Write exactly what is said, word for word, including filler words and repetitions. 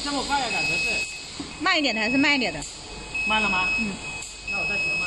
这么快呀，感觉是。 慢一点的还是慢一点的？ 慢了吗？ 嗯。 那我再调。